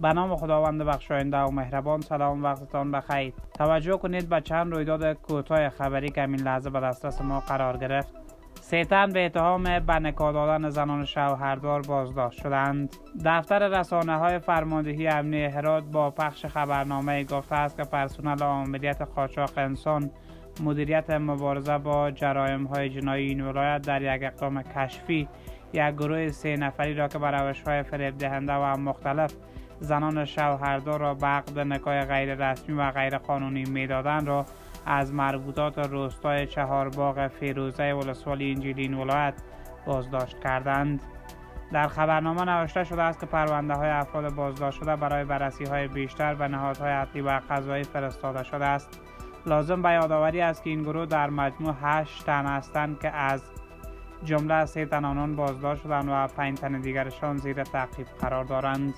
به نام خداوند بخشاینده و مهربان. سلام، وقتتان بخیر. توجه کنید به چند رویداد کوتاه خبری که همین لحظه به دسترس ما قرار گرفت. 3 تن به اتهام به نکاح دادن زنان شوهردار بازداشت شدند. دفتر رسانه‌های فرماندهی امنیتی هرات با پخش خبرنامه گفته است که پرسنل عاملیت قاچاق انسان مدیریت مبارزه با جرائم‌های جنایی این ولایت در یک اقدام کشفی یک گروه 3 نفری را که به روش‌های فریب دهنده و مختلف زنان شوهردار را به عقد نکاح غیر رسمی و غیر قانونی می‌دادند را از مربوطات روستای چهارباغ فیروزه ولسوالی انجیل ولایت بازداشت کردند. در خبرنامه نوشته شده است که پرونده های افراد بازداشت شده برای بررسی های بیشتر به نهادهای عدلی و قضایی فرستاده شده است. لازم به یادآوری است که این گروه در مجموع 8 تن هستند که از جمله 3 تن آنان بازداشت شدند و 5 تن دیگرشان زیر تعقیب قرار دارند.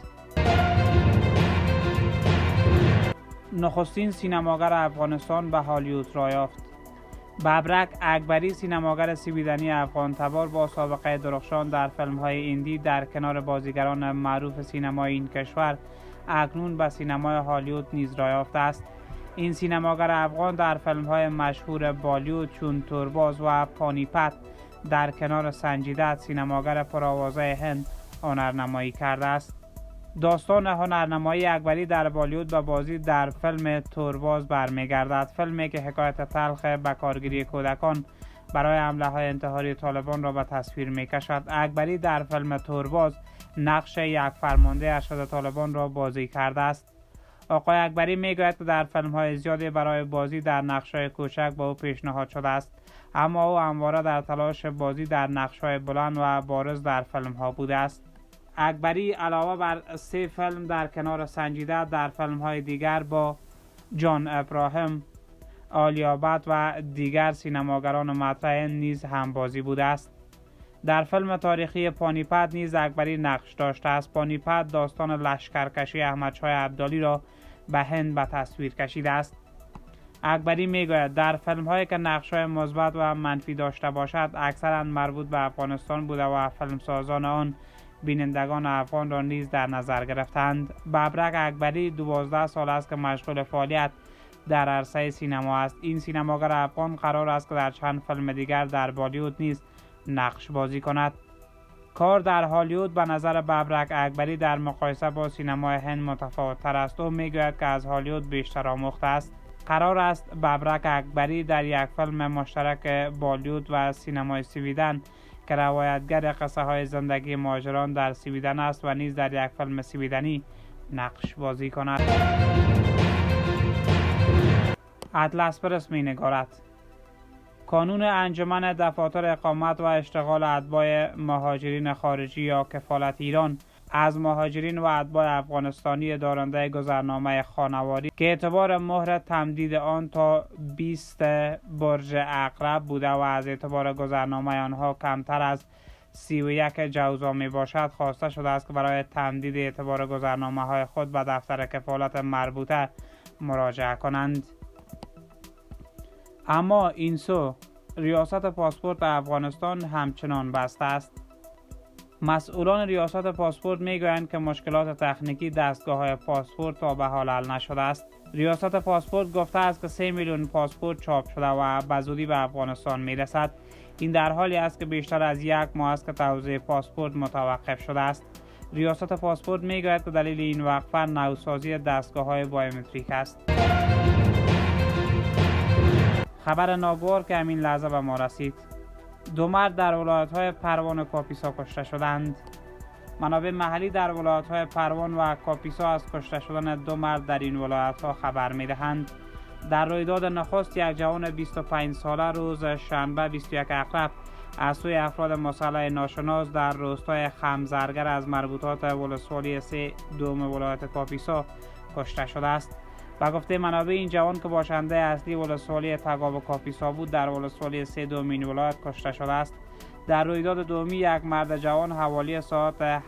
نخستین سینماگر افغانستان به هالیوود را یافت. ببرک اکبری، سینماگر سویدنی افغان تبار با سابقه درخشان در فیلم‌های هندی در کنار بازیگران معروف سینمای این کشور، اکنون به سینمای هالیوود نیز را یافته است. این سینماگر افغان در فیلم‌های مشهور بالیوود چون تورباز و پانیپت در کنار سنجیدت، سینماگر پرآوازه هند، هنرنمایی کرده است. داستان هنرنمایی اکبری در بالیوود به بازی در فیلم تورباز برمیگردد، فیلمی که حکایت تلخ به کارگیری کودکان برای حمله های انتحاری طالبان را به تصویر میکشد. اکبری در فیلم تورباز نقش یک فرمانده ارشد طالبان را بازی کرده است. آقای اکبری میگوید که در فیلم های زیادی برای بازی در نقش های کوچک به او پیشنهاد شده است، اما او همواره در تلاش بازی در نقش های بلند و بارز در فیلم ها بوده است. اکبری علاوه بر 3 فیلم در کنار سنجیده در فیلم های دیگر با جان ابراهیم، آلیا بت و دیگر سینماگران مطرح نیز هم بازی بوده است. در فیلم تاریخی پانیپت نیز اکبری نقش داشته است. پانیپت داستان لشکرکشی احمدشاه ابدالی را به هند به تصویر کشیده است. اکبری میگوید در فیلم هایی که نقش های مثبت و منفی داشته باشد اکثرا مربوط به افغانستان بوده و فیلمسازان آن بینندگان افغان را نیز در نظر گرفتند. ببرک اکبری 12 سال است که مشغول فعالیت در عرصه سینما است. این سینماگر افغان قرار است که در چند فیلم دیگر در بالیوود نیز نقش بازی کند. کار در هالیوود به نظر ببرک اکبری در مقایسه با سینمای هند متفاوت تر است. او میگوید که از هالیوود بیشتر آموخته است. قرار است ببرک اکبری در یک فیلم مشترک بالیوود و سینمای سویدن که روایتگر قصه های زندگی مهاجران در سویدن است و نیز در یک فیلم سویدنی نقش بازی کند. اطلس پرس می نگارد. کانون انجمن دفاتر اقامت و اشتغال اتباع مهاجرین خارجی یا کفالت ایران از مهاجرین و اتباع افغانستانی دارنده گذرنامه خانواری که اعتبار مهر تمدید آن تا 20 برج عقرب بوده و از اعتبار گذرنامه آنها کمتر از 31 جوزا می باشد، خواسته شده است که برای تمدید اعتبار گذرنامه های خود به دفتر کفالت مربوطه مراجعه کنند. اما این سو ریاست پاسپورت افغانستان همچنان بسته است. مسئولان ریاست پاسپورت میگویند که مشکلات تکنیکی دستگاه‌های پاسپورت تا به حال حل نشده است. ریاست پاسپورت گفته است که 3 میلیون پاسپورت چاپ شده و به زودی به افغانستان میرسد. این در حالی است که بیشتر از 1 ماه است که توزیع پاسپورت متوقف شده است. ریاست پاسپورت میگوید که دلیل این وقفه نوسازی دستگاه‌های بایومتریک است. خبر ناگوار که همین لحظه به ما رسید: 2 مرد در ولایت‌های پروان و کاپیسا کشته شدند. منابع محلی در ولایت‌های پروان و کاپیسا از کشته شدن 2 مرد در این ولایت‌ها خبر می‌دهند. در رویداد نخست یک جوان 25 ساله روز شنبه 21 عقرب از سوی افراد مسلح ناشناس در روستای خمزرگر از مربوطات ولسوالی 3 دوم ولایت کاپیسا کشته شده است. به گفته منابع این جوان که باشنده اصلی ولسوالی تگاب کاپیسا بود در ولسوالی 3 دوم این ولایت کشته شده است. در رویداد دومی یک مرد جوان حوالی ساعت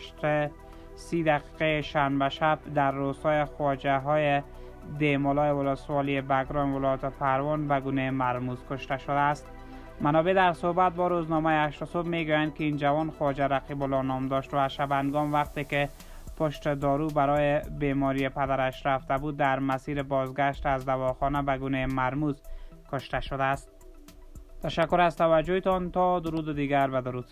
8:30 شنبه شب در روستای خواجه های دیمولای ولسوالی بگرام ولایت پروان به گونه مرموز کشته شده است. منابع در صحبت با روزنامه 8 صبح میگویند که این جوان خواجه رقیب الله نام داشت و شبانگام وقتی که پشت دارو برای بیماری پدرش رفته بود در مسیر بازگشت از دواخانه به گونه مرموز کشته شده است. تشکر از توجهتان. تا درود دیگر، بدرود.